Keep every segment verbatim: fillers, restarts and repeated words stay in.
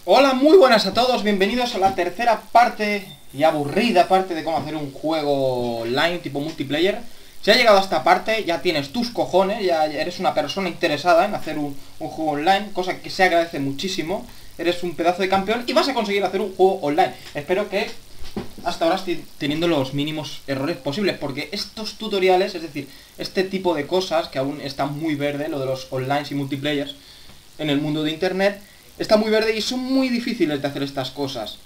Hola, muy buenas a todos, bienvenidos a la tercera parte y aburrida parte de cómo hacer un juego online tipo multiplayer. Si has llegado a esta parte, ya tienes tus cojones, ya eres una persona interesada en hacer un, un juego online, cosa que se agradece muchísimo. Eres un pedazo de campeón y vas a conseguir hacer un juego online. Espero que hasta ahora estés teniendo los mínimos errores posibles, porque estos tutoriales, es decir, este tipo de cosas, que aún está muy verde, lo de los online y multiplayers en el mundo de internet, está muy verde y son muy difíciles de hacer estas cosas.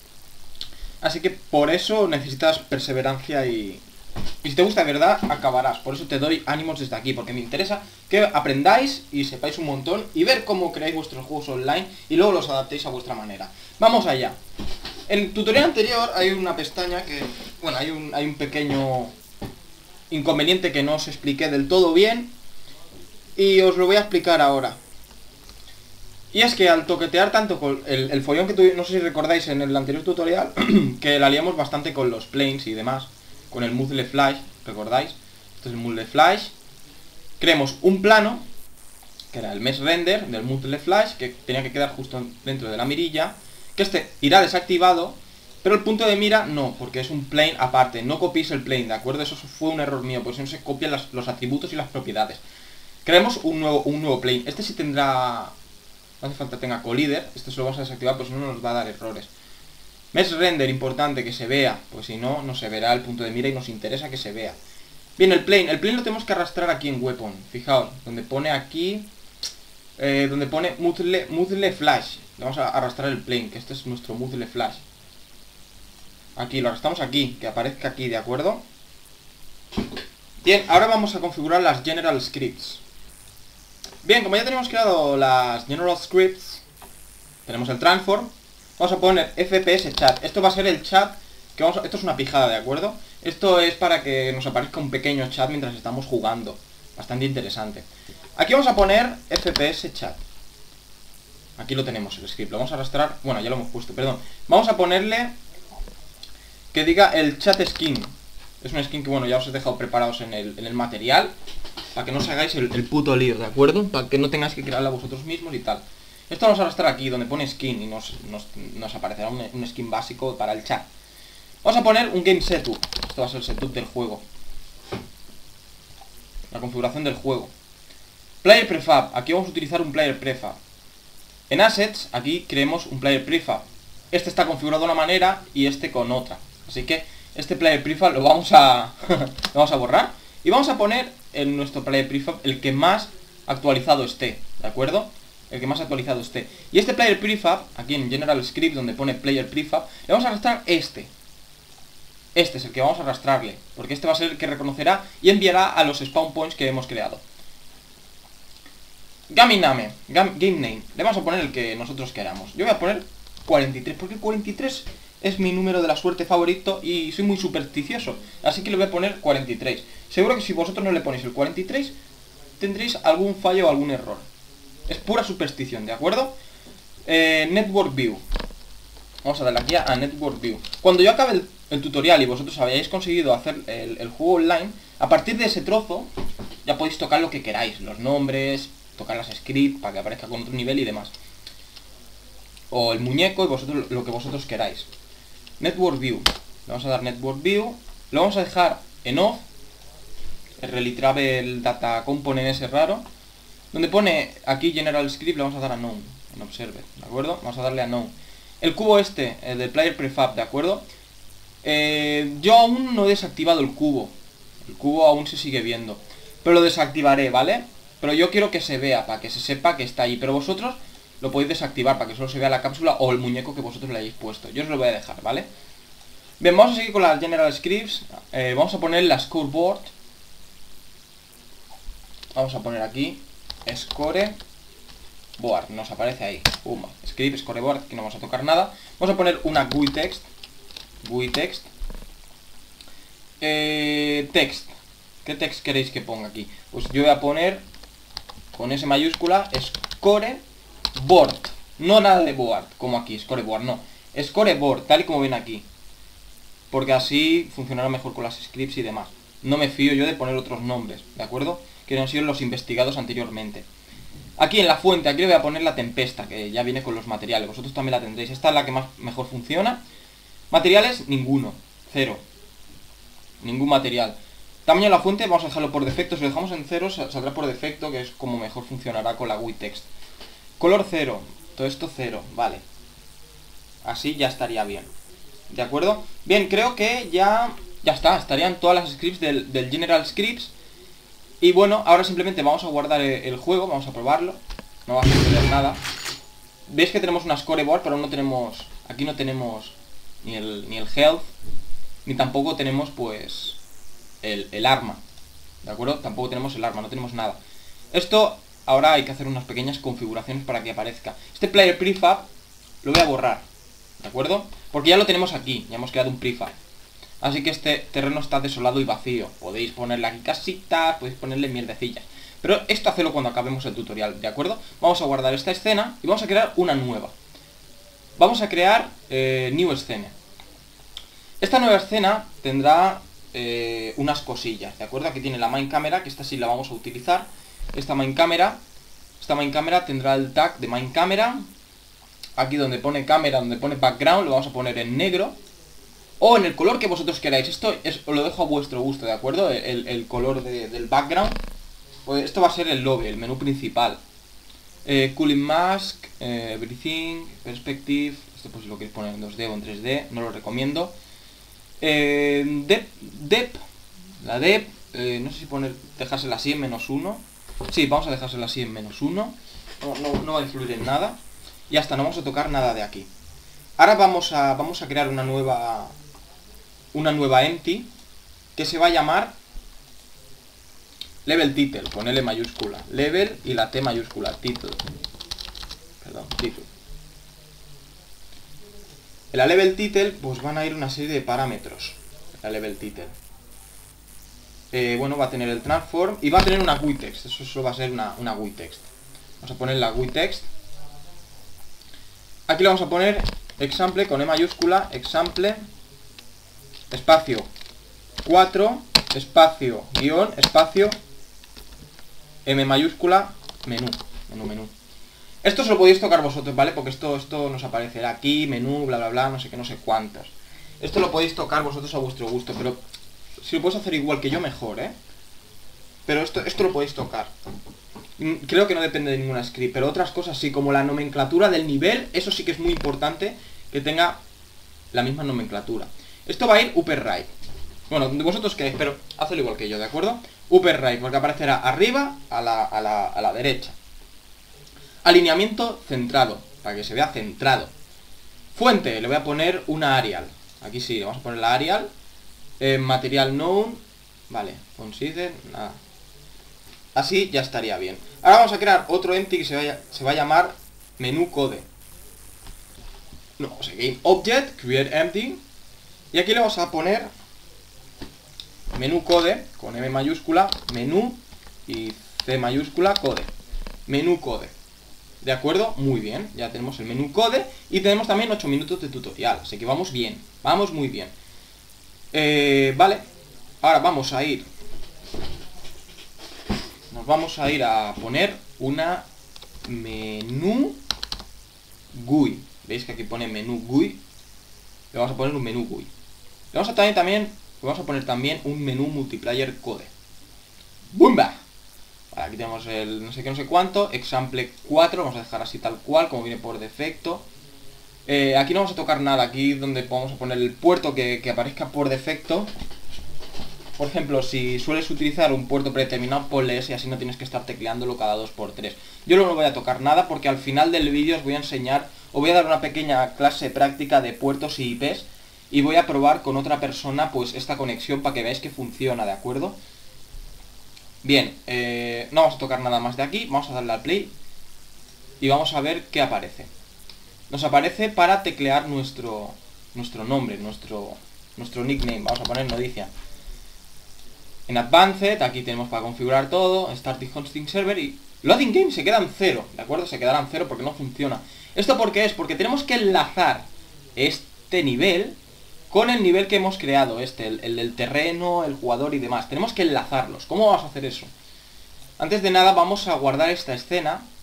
Así que por eso necesitas perseverancia y... Y si te gusta de verdad, acabarás. Por eso te doy ánimos desde aquí, porque me interesa que aprendáis y sepáis un montón y ver cómo creáis vuestros juegos online y luego los adaptéis a vuestra manera. Vamos allá. En el tutorial anterior hay una pestaña que... Bueno, hay un, hay un pequeño inconveniente que no os expliqué del todo bien y os lo voy a explicar ahora. Y es que al toquetear tanto con el, el follón que tuvimos, no sé si recordáis en el anterior tutorial, que la liamos bastante con los planes y demás, con el Muzzle Flash, ¿recordáis? Este es el Muzzle Flash. Creemos un plano, que era el Mesh Render del Muzzle Flash, que tenía que quedar justo dentro de la mirilla, que este irá desactivado, pero el punto de mira no, porque es un plane aparte, no copiéis el plane, ¿de acuerdo? Eso fue un error mío, pues no se copian las, los atributos y las propiedades. Creemos un nuevo, un nuevo plane, este sí tendrá... No hace falta que tenga collider, este se lo vamos a desactivar, pues si no nos va a dar errores. Mesh Render, importante que se vea, pues si no, no se verá el punto de mira y nos interesa que se vea. Bien, el plane, el plane lo tenemos que arrastrar aquí en Weapon, fijaos, donde pone aquí, eh, donde pone Muzzle, Muzzle Flash. Le vamos a arrastrar el plane, que este es nuestro Muzzle Flash. Aquí, lo arrastramos aquí, que aparezca aquí, ¿de acuerdo? Bien, ahora vamos a configurar las General Scripts. Bien, como ya tenemos creado las General Scripts, tenemos el Transform, vamos a poner F P S Chat. Esto va a ser el chat que vamos a... Esto es una pijada, ¿de acuerdo? Esto es para que nos aparezca un pequeño chat mientras estamos jugando. Bastante interesante. Aquí vamos a poner F P S Chat. Aquí lo tenemos, el script. Lo vamos a arrastrar... Bueno, ya lo hemos puesto, perdón. Vamos a ponerle que diga el chat skin. Es un skin que, bueno, ya os he dejado preparados en el, en el material, para que no os hagáis el, el puto lío, ¿de acuerdo? Para que no tengáis que crearla vosotros mismos y tal. Esto vamos a arrastrar aquí, donde pone skin, y nos, nos, nos aparecerá un, un skin básico para el chat. Vamos a poner un game setup. Esto va a ser el setup del juego. La configuración del juego. Player prefab. Aquí vamos a utilizar un player prefab. En assets, aquí creemos un player prefab. Este está configurado de una manera y este con otra. Así que este player prefab lo vamos a lo vamos a borrar y vamos a poner en nuestro player prefab el que más actualizado esté, ¿de acuerdo? El que más actualizado esté. Y este player prefab, aquí en General Script donde pone player prefab, le vamos a arrastrar este. Este es el que vamos a arrastrarle, porque este va a ser el que reconocerá y enviará a los spawn points que hemos creado. Game name, game, game name, le vamos a poner el que nosotros queramos. Yo voy a poner cuarenta y tres, porque cuarenta y tres es mi número de la suerte favorito y soy muy supersticioso, así que le voy a poner cuarenta y tres. Seguro que si vosotros no le ponéis el cuarenta y tres, tendréis algún fallo o algún error. Es pura superstición, ¿de acuerdo? Eh, Network View. Vamos a darle aquí a Network View. Cuando yo acabe el, el tutorial y vosotros hayáis conseguido hacer el, el juego online, a partir de ese trozo, ya podéis tocar lo que queráis. Los nombres, tocar las scripts para que aparezca con otro nivel y demás. O el muñeco y vosotros lo que vosotros queráis. Network View. Le vamos a dar Network View. Lo vamos a dejar en off. El Rally Travel Data Component ese raro. Donde pone aquí General Script le vamos a dar a None. En Observer, ¿de acuerdo? Vamos a darle a None. El cubo este, el del Player Prefab, ¿de acuerdo? Eh, yo aún no he desactivado el cubo. El cubo aún se sigue viendo. Pero lo desactivaré, ¿vale? Pero yo quiero que se vea, para que se sepa que está ahí. Pero vosotros lo podéis desactivar para que solo se vea la cápsula o el muñeco que vosotros le hayáis puesto. Yo os lo voy a dejar, ¿vale? Bien, vamos a seguir con las General Scripts. eh, Vamos a poner la Scoreboard. Vamos a poner aquí Scoreboard, nos aparece ahí. Pumba, Script, Scoreboard, que no vamos a tocar nada. Vamos a poner una G U I Text. G U I Text eh, Text. ¿Qué text queréis que ponga aquí? Pues yo voy a poner con S mayúscula Scoreboard. Board, no nada de board, como aquí, scoreboard, no. Scoreboard, tal y como ven aquí. Porque así funcionará mejor con las scripts y demás. No me fío yo de poner otros nombres, ¿de acuerdo? Que no han sido los investigados anteriormente. Aquí en la fuente, aquí le voy a poner la tempesta, que ya viene con los materiales. Vosotros también la tendréis. Esta es la que más mejor funciona. Materiales, ninguno. Cero. Ningún material. Tamaño de la fuente, vamos a dejarlo por defecto. Si lo dejamos en cero, saldrá por defecto, que es como mejor funcionará con la G U I text. Color cero. Todo esto cero. Vale. Así ya estaría bien. ¿De acuerdo? Bien, creo que ya... Ya está. Estarían todas las scripts del, del General Scripts. Y bueno, ahora simplemente vamos a guardar el, el juego. Vamos a probarlo. No va a suceder nada. Veis que tenemos una scoreboard, pero no tenemos... Aquí no tenemos ni el, ni el health, ni tampoco tenemos, pues... El, el arma. ¿De acuerdo? Tampoco tenemos el arma, no tenemos nada. Esto, ahora hay que hacer unas pequeñas configuraciones para que aparezca. Este player prefab lo voy a borrar. ¿De acuerdo? Porque ya lo tenemos aquí. Ya hemos creado un prefab. Así que este terreno está desolado y vacío. Podéis ponerle aquí casitas, podéis ponerle mierdecillas. Pero esto hacedlo cuando acabemos el tutorial, ¿de acuerdo? Vamos a guardar esta escena y vamos a crear una nueva. Vamos a crear eh, New Scene. Esta nueva escena tendrá eh, unas cosillas, ¿de acuerdo? Aquí tiene la main camera, que esta sí la vamos a utilizar. Esta main camera, esta main camera tendrá el tag de main camera. Aquí donde pone cámara, donde pone background, lo vamos a poner en negro. O en el color que vosotros queráis. Esto es, os lo dejo a vuestro gusto, ¿de acuerdo? El, el color de, del background. Pues esto va a ser el lobby, el menú principal. eh, Cooling Mask, eh, Everything, Perspective. Esto pues si lo queréis poner en dos D o en tres D, no lo recomiendo. eh, Dep, Dep, la Dep, eh, no sé si poner, dejársela así en menos uno. Sí, vamos a dejársela así en menos uno. No, no, no va a influir en nada. Ya está, no vamos a tocar nada de aquí. Ahora vamos a, vamos a crear una nueva Una nueva empty que se va a llamar Level Title, con L mayúscula, Level y la T mayúscula, Title. Perdón, Title. En la Level Title pues van a ir una serie de parámetros. La Level Title. Eh, bueno, va a tener el transform y va a tener una G U I text. Eso solo va a ser una, una G U I text. Vamos a poner la G U I text. Aquí le vamos a poner example con E mayúscula, example, espacio cuatro, espacio, guión, espacio, M mayúscula, menú, menú, menú. Esto se lo podéis tocar vosotros, ¿vale? Porque esto, esto nos aparecerá aquí, menú, bla, bla, bla, no sé qué, no sé cuántas. Esto lo podéis tocar vosotros a vuestro gusto, pero si lo podéis hacer igual que yo, mejor, ¿eh? Pero esto, esto lo podéis tocar. Creo que no depende de ninguna script, pero otras cosas sí, como la nomenclatura del nivel, eso sí que es muy importante que tenga la misma nomenclatura. Esto va a ir upper right. Bueno, vosotros queréis, pero hacedlo igual que yo, ¿de acuerdo? Upper right, porque aparecerá arriba a la, a la, a la derecha. Alineamiento centrado, para que se vea centrado. Fuente, le voy a poner una Arial. Aquí sí, le vamos a poner la Arial. eh, Material known. Vale, consider, nada. Así ya estaría bien. Ahora vamos a crear otro empty que se, vaya, se va a llamar menú code. No, o sea, game object, create empty. Y aquí le vamos a poner menú code, con M mayúscula, menú y C mayúscula, code. Menú code. ¿De acuerdo? Muy bien, ya tenemos el menú code. Y tenemos también ocho minutos de tutorial. Así que vamos bien, vamos muy bien. eh, Vale, ahora vamos a ir Nos vamos a ir a poner una menú G U I. ¿Veis que aquí pone menú G U I? Le vamos a poner un menú G U I. Le vamos a también, también, le vamos a poner también un menú multiplayer code. ¡Bumba! Vale, aquí tenemos el no sé qué, no sé cuánto. Example cuatro, vamos a dejar así tal cual, como viene por defecto. Eh, aquí no vamos a tocar nada, aquí donde vamos a poner el puerto que, que aparezca por defecto. Por ejemplo, si sueles utilizar un puerto predeterminado, ponle ese y así no tienes que estar tecleándolo cada dos por tres. Yo no voy a tocar nada porque al final del vídeo os voy a enseñar, os voy a dar una pequeña clase práctica de puertos y I Pes y voy a probar con otra persona pues esta conexión para que veáis que funciona, ¿de acuerdo? Bien, eh, no vamos a tocar nada más de aquí, vamos a darle al play y vamos a ver qué aparece. Nos aparece para teclear nuestro, nuestro nombre, nuestro, nuestro nickname, vamos a poner Nodicia. En Advanced, aquí tenemos para configurar todo, Starting Hosting Server y Loading Game se queda en cero, ¿de acuerdo? Se quedará en cero porque no funciona. ¿Esto por qué es? Porque tenemos que enlazar este nivel con el nivel que hemos creado, este, el, el del terreno, el jugador y demás. Tenemos que enlazarlos. ¿Cómo vamos a hacer eso? Antes de nada vamos a guardar esta escena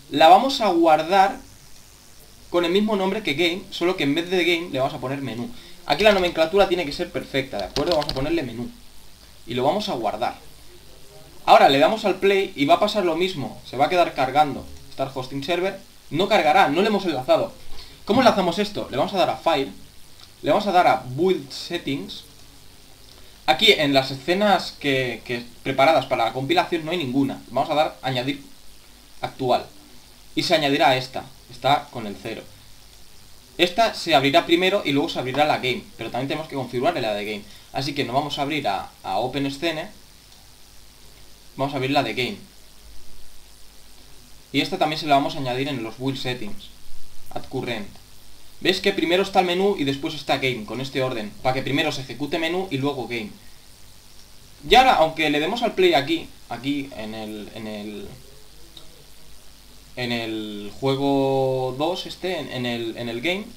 la vamos a guardar con el mismo nombre que game, solo que en vez de game le vamos a poner menú. Aquí la nomenclatura tiene que ser perfecta, ¿de acuerdo? Vamos a ponerle menú. Y lo vamos a guardar. Ahora le damos al play y va a pasar lo mismo. Se va a quedar cargando. Start hosting server. No cargará, no le hemos enlazado. ¿Cómo enlazamos esto? Le vamos a dar a File. Le vamos a dar a Build Settings. Aquí en las escenas que, que preparadas para la compilación no hay ninguna. Vamos a dar añadir actual. Y se añadirá esta. Está con el cero. Esta se abrirá primero y luego se abrirá la game. Pero también tenemos que configurar la de game. Así que nos vamos a abrir a, a OpenScene. Vamos a abrir la de game. Y esta también se la vamos a añadir en los build settings. Add current. ¿Ves que primero está el menú y después está game? Con este orden. Para que primero se ejecute menú y luego game. Y ahora, aunque le demos al play aquí, aquí en el... En el en el juego dos este, en, en, el, en el game,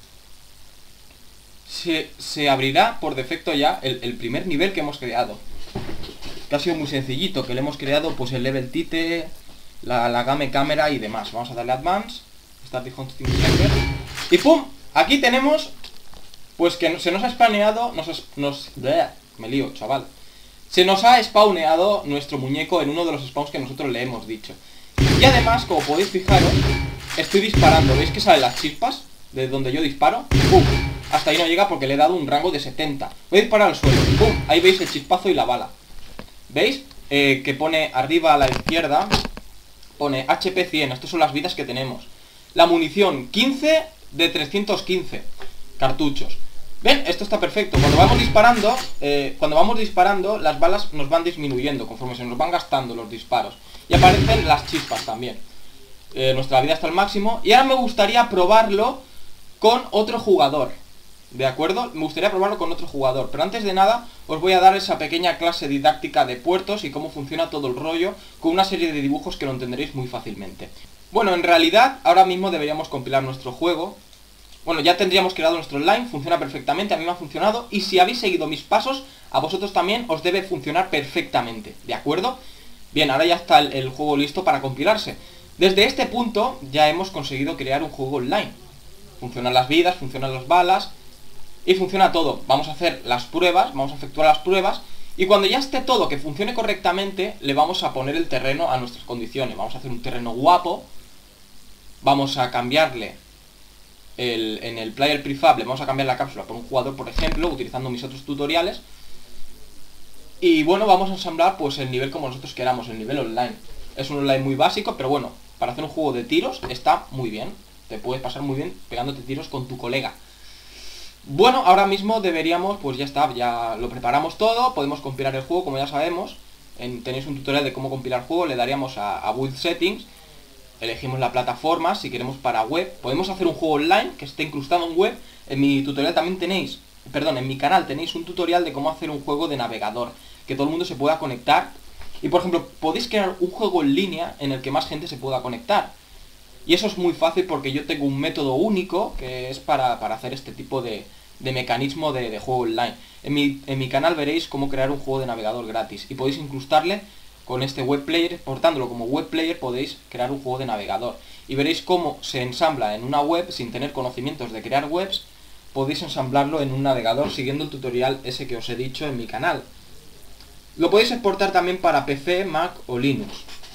se, se abrirá por defecto ya el, el primer nivel que hemos creado. Que ha sido muy sencillito, que le hemos creado pues el level tite, la, la game cámara y demás. Vamos a darle advance, start the hosting server, y pum, aquí tenemos pues que se nos ha spawneado, nos, nos bleh, me lío, chaval. Se nos ha spawneado nuestro muñeco en uno de los spawns que nosotros le hemos dicho. Y además, como podéis fijaros, estoy disparando. ¿Veis que salen las chispas? De donde yo disparo. ¡Pum! Hasta ahí no llega porque le he dado un rango de setenta. Voy a disparar al suelo. ¡Pum! Ahí veis el chispazo y la bala. ¿Veis? Eh, que pone arriba a la izquierda, pone H P cien. Estas son las vidas que tenemos. La munición, quince de trescientos quince cartuchos. ¿Ven? Esto está perfecto. Cuando vamos disparando, eh, cuando vamos disparando, las balas nos van disminuyendo conforme se nos van gastando los disparos. Y aparecen las chispas también. eh, Nuestra vida está al máximo. Y ahora me gustaría probarlo con otro jugador. ¿De acuerdo? Me gustaría probarlo con otro jugador. Pero antes de nada, os voy a dar esa pequeña clase didáctica de puertos y cómo funciona todo el rollo, con una serie de dibujos que lo entenderéis muy fácilmente. Bueno, en realidad, ahora mismo deberíamos compilar nuestro juego. Bueno, ya tendríamos creado nuestro online, funciona perfectamente, a mí me ha funcionado. Y si habéis seguido mis pasos, a vosotros también os debe funcionar perfectamente. ¿De acuerdo? Bien, ahora ya está el, el juego listo para compilarse. Desde este punto ya hemos conseguido crear un juego online. Funcionan las vidas, funcionan las balas y funciona todo. Vamos a hacer las pruebas, vamos a efectuar las pruebas. Y cuando ya esté todo que funcione correctamente, le vamos a poner el terreno a nuestras condiciones. Vamos a hacer un terreno guapo. Vamos a cambiarle el, en el player prefab, le vamos a cambiar la cápsula por un jugador, por ejemplo, utilizando mis otros tutoriales. Y bueno, vamos a ensamblar pues el nivel como nosotros queramos, el nivel online. Es un online muy básico, pero bueno, para hacer un juego de tiros está muy bien. Te puedes pasar muy bien pegándote tiros con tu colega. Bueno, ahora mismo deberíamos, pues ya está, ya lo preparamos todo. Podemos compilar el juego, como ya sabemos. En, tenéis un tutorial de cómo compilar el juego, le daríamos a, a Build Settings. Elegimos la plataforma, si queremos para web. Podemos hacer un juego online que esté incrustado en web. En mi tutorial también tenéis, perdón, en mi canal tenéis un tutorial de cómo hacer un juego de navegador, que todo el mundo se pueda conectar. Y por ejemplo, podéis crear un juego en línea en el que más gente se pueda conectar. Y eso es muy fácil porque yo tengo un método único que es para, para hacer este tipo de, de mecanismo de, de juego online. En mi, en mi canal veréis cómo crear un juego de navegador gratis. Y podéis incrustarle con este web player, portándolo como web player podéis crear un juego de navegador. Y veréis cómo se ensambla en una web sin tener conocimientos de crear webs. Podéis ensamblarlo en un navegador siguiendo el tutorial ese que os he dicho en mi canal. Lo podéis exportar también para P C, Mac o Linux.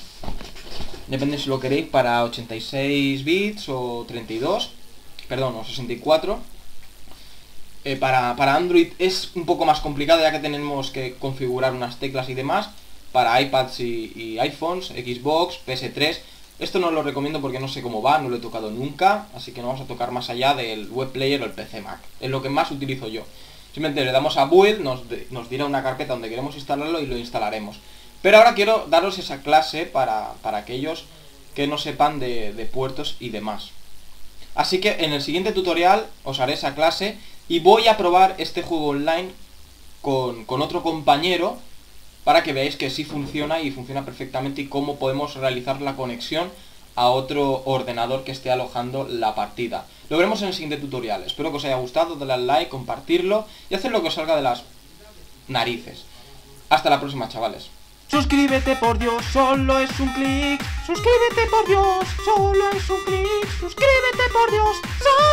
Depende si lo queréis para ochenta y seis bits o treinta y dos, perdón, o sesenta y cuatro. Eh, para, para Android es un poco más complicado ya que tenemos que configurar unas teclas y demás. Para iPads y, y iPhones, Xbox, P S tres. Esto no lo recomiendo porque no sé cómo va, no lo he tocado nunca. Así que no vamos a tocar más allá del web player o el P C Mac. Es lo que más utilizo yo. Simplemente le damos a build, nos, de, nos dirá una carpeta donde queremos instalarlo y lo instalaremos. Pero ahora quiero daros esa clase para, para aquellos que no sepan de, de puertos y demás. Así que en el siguiente tutorial os haré esa clase y voy a probar este juego online con, con otro compañero para que veáis que sí funciona y funciona perfectamente y cómo podemos realizar la conexión a otro ordenador que esté alojando la partida. Lo veremos en el siguiente tutorial. Espero que os haya gustado, dadle al like, compartirlo y hacer lo que os salga de las narices. Hasta la próxima, chavales. Suscríbete por Dios, solo es un clic. Suscríbete por Dios, solo es un clic. Suscríbete por Dios, solo